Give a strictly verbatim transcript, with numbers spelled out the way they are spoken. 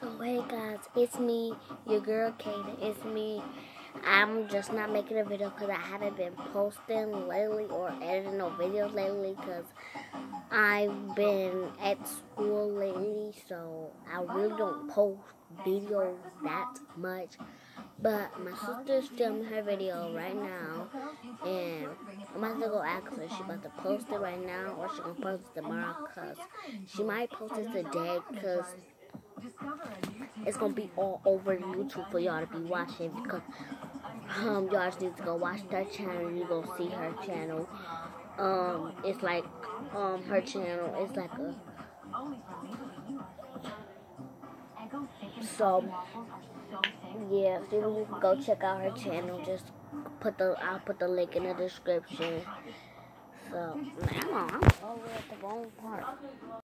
So hey guys, it's me, your girl Kaden. It's me. I'm just not making a video because I haven't been posting lately or editing no videos lately because I've been at school lately, so I really don't post videos that much. But my sister's filming her video right now, and I'm about to go ask her if she's about to post it right now or she's going to post it tomorrow, because she might post it today because it's going to be all over YouTube for y'all to be watching, because um, y'all just need to go watch her channel. You're going to see her channel. Um, it's like, um, her channel is like a, so, yeah, so you can go check out her channel. Just put the, I'll put the link in the description. So, now I'm over at the wrong part.